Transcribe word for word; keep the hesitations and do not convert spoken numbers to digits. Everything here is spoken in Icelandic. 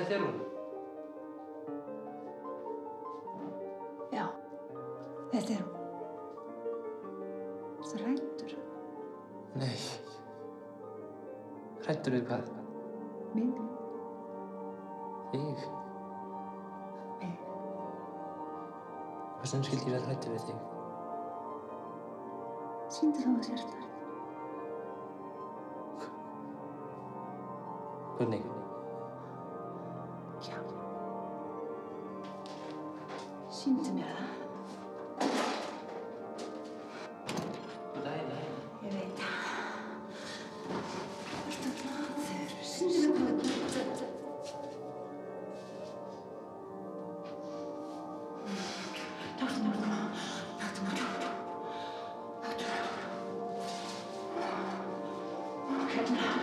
Þetta er hún. Já, þetta er hún. Ertu hræddur? Nei. Hræddur við hvað? Mig. Þig? Mig. Hvers vegna skyldi ég vera hræddur við þig? Sýndu þú að sért þar. Hvernig? Já. Sýndu mér það. Góð daginn, daginn. Ég veit það. Vertu glaður. Sýndu mér hvað þú ert. Taktu mér það. Taktu mér það. Taktu mér það. Hérna.